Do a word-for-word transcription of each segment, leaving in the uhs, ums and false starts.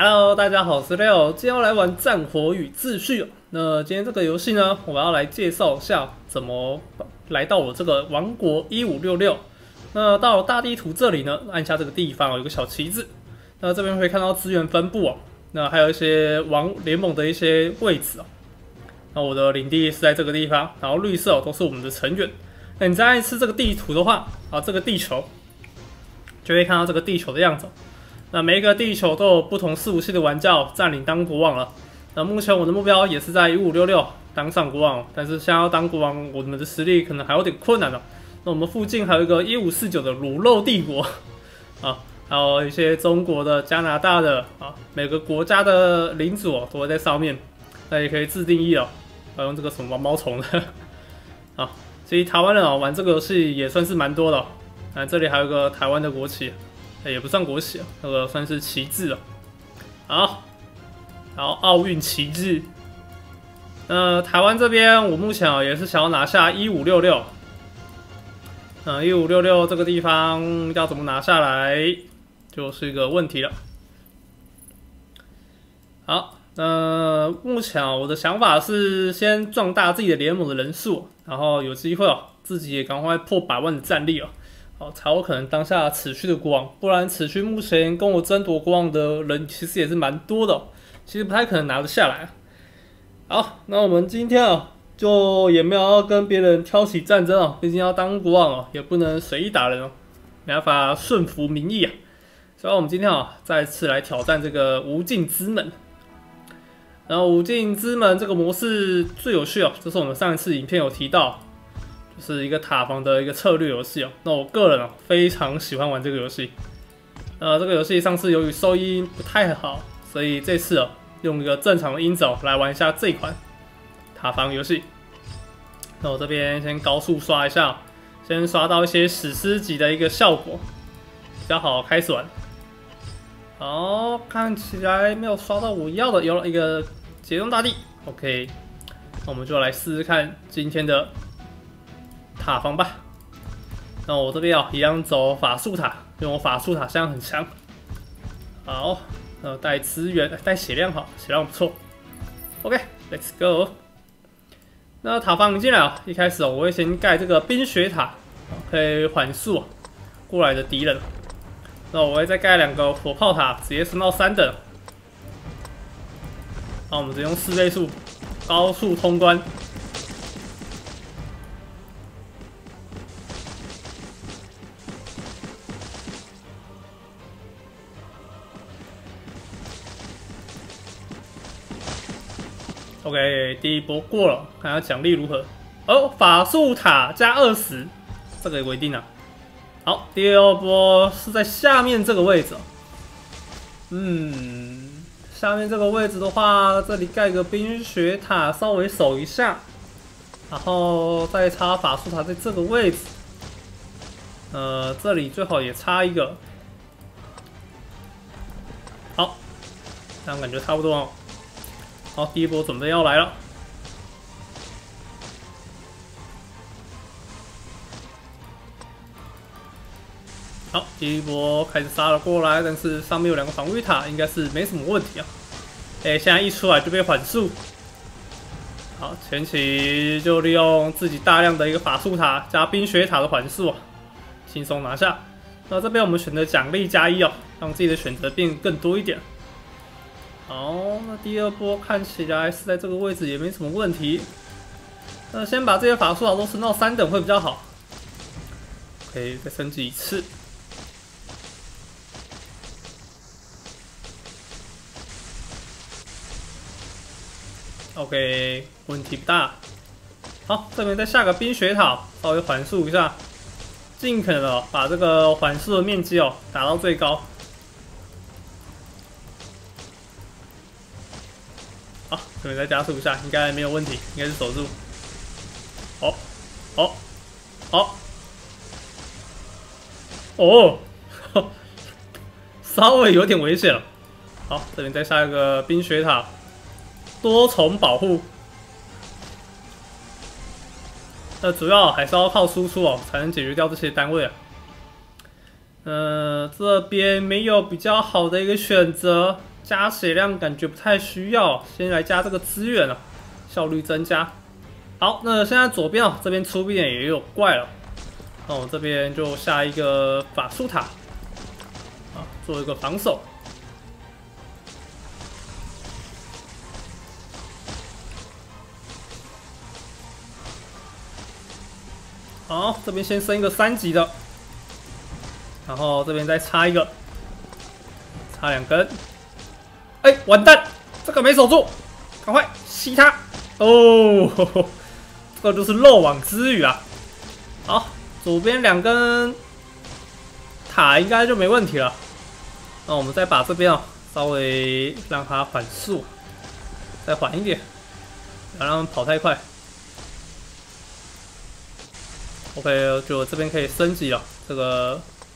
Hello， 大家好，我是 Leo， 今天要来玩《战火与秩序》。那今天这个游戏呢，我要来介绍一下怎么来到我这个王国一五六六。那到了大地图这里呢，按下这个地方有一个小旗子，那这边会看到资源分布哦。那还有一些王联盟的一些位置哦。那我的领地是在这个地方，然后绿色哦都是我们的成员。那你再按一次这个地图的话，啊，这个地球就会看到这个地球的样子。那每一个地球都有不同伺服器的玩家占领当国王了。那目前我的目标也是在一五六六当上国王，但是想要当国王，我们的实力可能还有点困难哦。那我们附近还有一个一五四九的卤肉帝国啊，还有一些中国的、加拿大的啊，每个国家的领主哦都会在上面。那也可以自定义哦，要用这个什么毛毛虫的啊。其实台湾人哦玩这个游戏也算是蛮多的哦。啊，这里还有一个台湾的国旗。也不算国旗啊，那个算是旗帜了。好，然后奥运旗帜。呃，台湾这边我目前啊也是想要拿下一五六六。嗯，一五六六这个地方要怎么拿下来，就是一个问题了。好，那目前啊我的想法是先壮大自己的联盟的人数，然后有机会哦自己也赶快破百万的战力哦。才有可能当下持续的国王，不然持续目前跟我争夺国王的人其实也是蛮多的、哦，其实不太可能拿得下来。好，那我们今天啊，就也没有要跟别人挑起战争哦，毕竟要当国王哦，也不能随意打人哦，没办法顺服民意啊。所以我们今天啊，再次来挑战这个无尽之门。然后无尽之门这个模式最有趣哦，这是我们上一次影片有提到。是一个塔防的一个策略游戏哦。那我个人啊非常喜欢玩这个游戏。呃，这个游戏上次由于收音不太好，所以这次哦用一个正常的音质来玩一下这款塔防游戏。那我这边先高速刷一下，先刷到一些史诗级的一个效果，比较好开始玩。好，看起来没有刷到我要的，有了一个解冻大地。OK， 那我们就来试试看今天的塔防吧。那我这边啊、哦，一样走法术塔，因为我法术塔现在很强。好，呃，带资源，带血量好，血量不错。OK，Let's go。那塔防进来啊、哦，一开始哦，我会先盖这个冰雪塔，可以缓速、哦、过来的敌人。那我会再盖两个火炮塔，直接升到三等。好，我们直接用四倍速高速通关。OK， 第一波过了，看下奖励如何。哦，法术塔加二十，这个也不一定啊。好，第二波是在下面这个位置。嗯，下面这个位置的话，这里盖个冰雪塔，稍微守一下，然后再插法术塔在这个位置。呃，这里最好也插一个。好，这样感觉差不多哦。好，第一波准备要来了。好，第一波开始杀了过来，但是上面有两个防御塔，应该是没什么问题啊。哎、欸，现在一出来就被缓速。好，前期就利用自己大量的一个法术塔加冰雪塔的缓速啊，轻松拿下。那这边我们选择奖励加一哦，让自己的选择变更多一点。好，那第二波看起来是在这个位置也没什么问题。那先把这些法术塔都升到三等会比较好。可以再升级一次。OK， 问题不大。好，这边再下个冰雪塔，稍微缓速一下，尽可能的把这个缓速的面积哦打到最高。好，这边再加速一下，应该没有问题，应该是守住。好，好，好，哦，稍微有点危险了。好，这边再下一个冰雪塔，多重保护。那主要还是要靠输出哦，才能解决掉这些单位啊。呃，这边没有比较好的一个选择， 加血量感觉不太需要，先来加这个资源啊，效率增加。好，那现在左边哦，这边出兵也有怪了，那我这边就下一个法术塔啊，做一个防守。好，这边先升一个三级的，然后这边再插一个，插两根。哎、欸，完蛋，这个没守住，赶快吸它！哦，呵呵这个就是漏网之鱼啊。好，左边两根塔应该就没问题了。那我们再把这边啊、哦，稍微让它缓速，再缓一点，不要让它们跑太快。OK， 就这边可以升级了，这个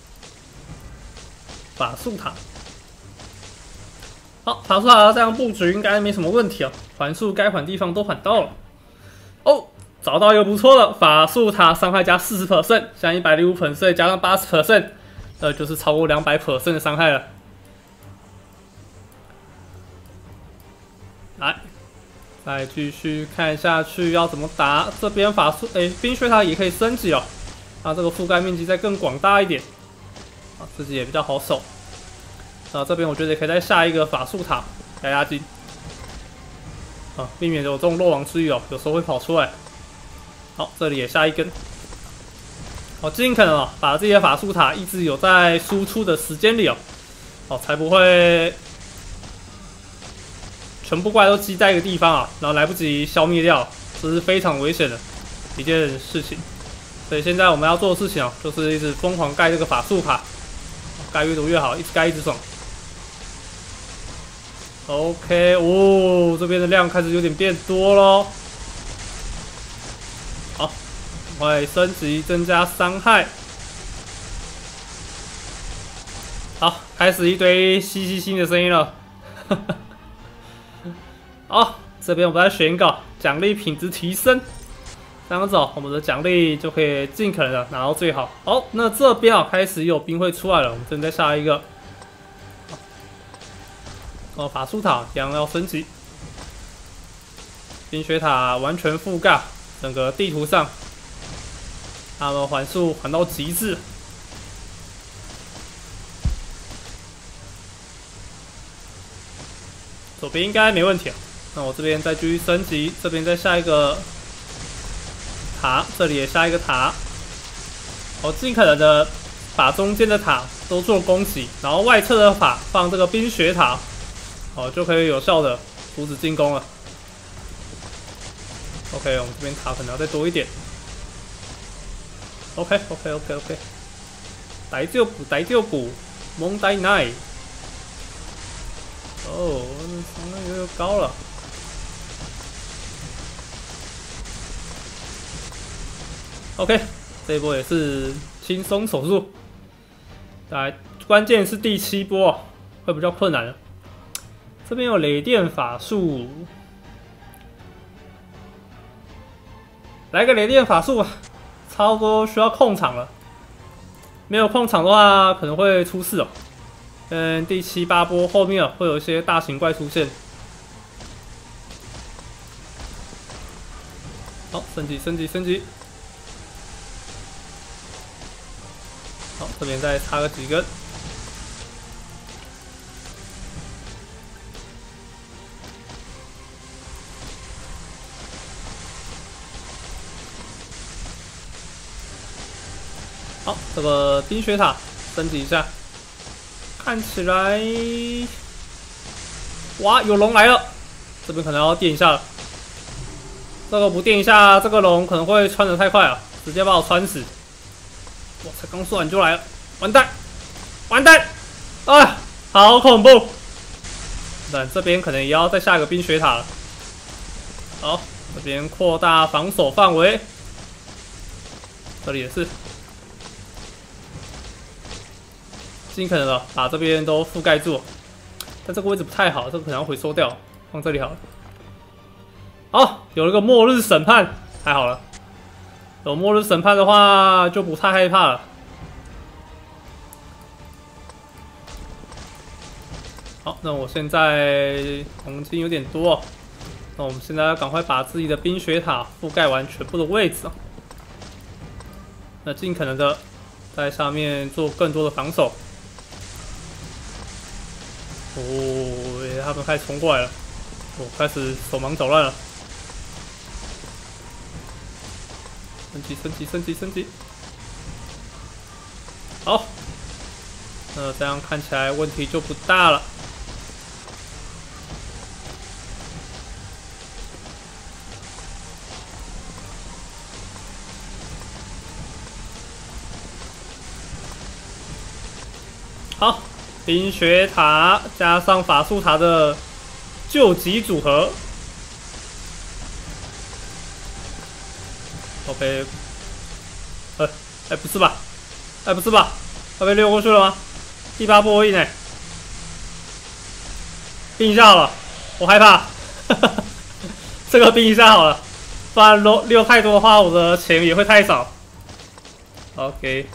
法术塔。好，法术塔这样布局应该没什么问题啊，缓速该缓地方都缓到了。哦，找到一个不错的法术塔，伤害加 百分之四十， 像 一百零五 percent 加上 百分之八十， 呃，就是超过 两百 percent 的伤害了。来，再继续看下去要怎么打。这边法术，哎、欸，冰雪塔也可以升级哦，让这个覆盖面积再更广大一点，啊，自己也比较好守。啊，这边我觉得也可以再下一个法术塔压压惊，啊，避免有这种漏网之鱼哦，有时候会跑出来。好，这里也下一根。好，尽可能哦，把这些法术塔一直有在输出的时间里哦，哦，才不会全部怪都积在一个地方啊，然后来不及消灭掉，这是非常危险的一件事情。所以现在我们要做的事情哦，就是一直疯狂盖这个法术塔，盖越多越好，一直盖一直爽。OK， 哦，这边的量开始有点变多咯。好，快升级增加伤害。好，开始一堆稀稀新的声音了。好，这边我们来选一个奖励品质提升，这样子哦，我们的奖励就可以尽可能的拿到最好。好，那这边啊开始有兵会出来了，我们正在下一个。哦，法术塔一样要升级，冰雪塔完全覆盖整个地图上，它们缓速缓到极致。左边应该没问题啊。那我这边再继续升级，这边再下一个塔，这里也下一个塔。我尽可能的把中间的塔都做攻击，然后外侧的塔放这个冰雪塔。好，就可以有效的阻止进攻了。OK， 我们这边塔可能要再多一点。OK OK OK OK， 大丈夫大丈夫，問題ない。哦，伤害又高了。OK， 这一波也是轻松手术。来，关键是第七波会比较困难了。这边有雷电法术，来个雷电法术吧，差不多需要控场了。没有控场的话，可能会出事哦。嗯，第七八波后面会有一些大型怪出现。好，升级升级升级。好，这边再插个几根。好，这个冰雪塔升级一下，看起来，哇，有龙来了，这边可能要垫一下了。这个不垫一下，这个龙可能会穿得太快了，直接把我穿死。我才刚说完就来了，完蛋，完蛋，啊，好恐怖！但这边可能也要再下一个冰雪塔了。好，这边扩大防守范围，这里也是。尽可能的把这边都覆盖住，但这个位置不太好，这个可能要回收掉，放这里好了。好，有了个末日审判，太好了。有末日审判的话，就不太害怕了。 好，那我现在黄金有点多、哦，那我们现在要赶快把自己的冰雪塔覆盖完全部的位置、哦，那尽可能的在上面做更多的防守。哦，他们开始冲过来了，我、哦、开始手忙脚乱了。升级，升级，升级，升级。好，那这样看起来问题就不大了。好，冰雪塔加上法术塔的救急组合。OK， 呃，哎，不是吧？哎，不是吧？他被溜过去了吗？第八波印哎，冰一下好了，我害怕。这个冰一下好了，不然溜溜太多的话，我的钱也会太少。OK，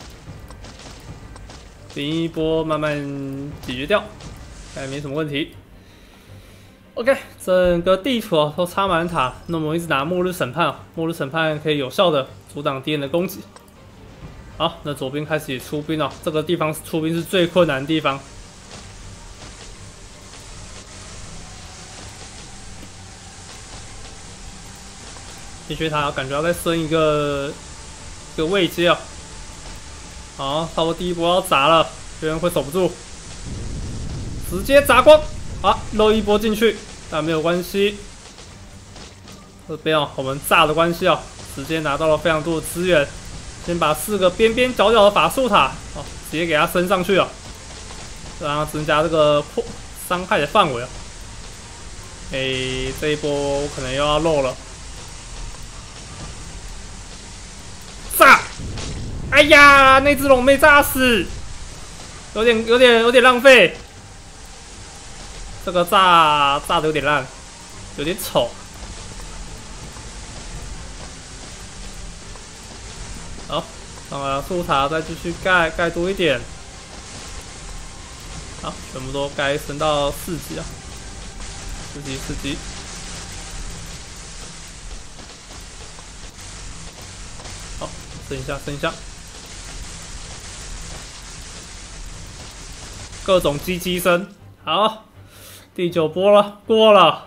冰一波慢慢解决掉，应该没什么问题。OK， 整个地图啊都插满塔，那么我一直拿末日审判啊，末日审判可以有效的阻挡敌人的攻击。好，那左边开始也出兵了，这个地方出兵是最困难的地方。冰雪塔感觉要再升一个一个位阶啊。好，差不多第一波要砸了，别人会守不住，直接砸光。好，漏一波进去，但没有关系。这边啊，我们炸的关系啊，直接拿到了非常多的资源。先把四个边边角角的法术塔，哦，直接给它升上去了，让它增加这个破伤害的范围啊。诶，这一波我可能又要漏了。炸！哎呀，那只龙被炸死，有点有点有点浪费。这个炸炸的有点烂，有点丑。好，上来树塔再继续盖盖多一点。好，全部都盖升到四级啊，四级四级。好，升一下升一下。各种鸡鸡声。好，第九波了，过了。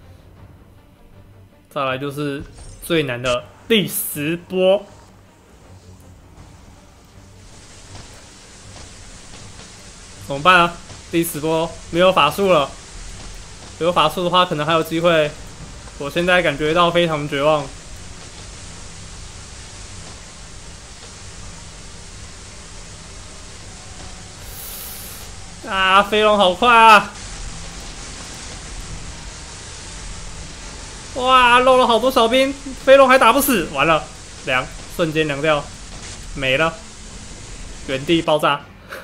再来就是最难的第十波。怎么办啊？第十波没有法术了，有法术的话可能还有机会。我现在感觉到非常绝望。啊，飞龙好快啊！哇，漏了好多小兵，飞龙还打不死，完了，凉，瞬间凉掉，没了，原地爆炸。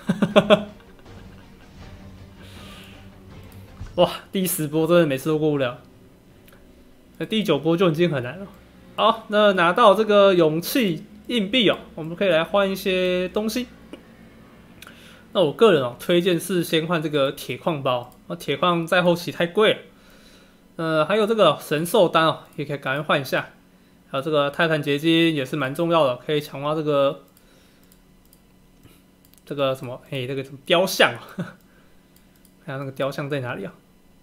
哇，第十波真的每次都过不了，那第九波就已经很难了。好，那拿到这个勇气硬币哦，我们可以来换一些东西。那我个人哦，推荐是先换这个铁矿包，啊，铁矿在后期太贵了。呃，还有这个神兽丹哦，也可以赶快换一下。还有这个泰坦结晶也是蛮重要的，可以强化这个这个什么，嘿，这个什么雕像啊？看下那个雕像在哪里啊？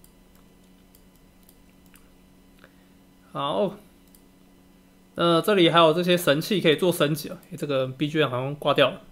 好，呃，这里还有这些神器可以做升级啊。这个 B G M 好像挂掉了。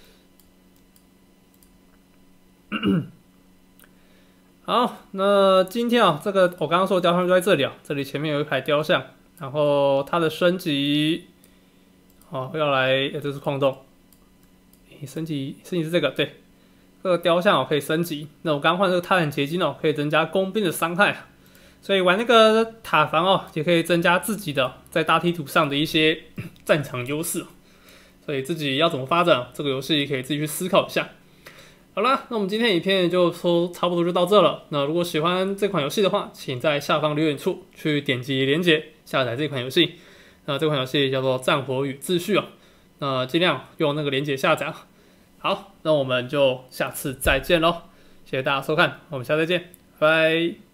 好，那今天啊，这个我刚刚说的雕像就在这里啊，这里前面有一排雕像，然后它的升级，哦，要来，欸、这是矿洞，欸、升级升级是这个，对，这个雕像哦可以升级。那我刚换这个泰坦结晶哦，可以增加工兵的伤害，所以玩那个塔防哦，也可以增加自己的在大地图上的一些战场优势。所以自己要怎么发展，这个游戏可以自己去思考一下。好啦，那我们今天影片就说差不多就到这了。那如果喜欢这款游戏的话，请在下方留言处去点击连结下载这款游戏。那这款游戏叫做《战火与秩序》啊，那尽量用那个连结下载。好，那我们就下次再见喽， 谢谢大家收看，我们下次再见，拜拜。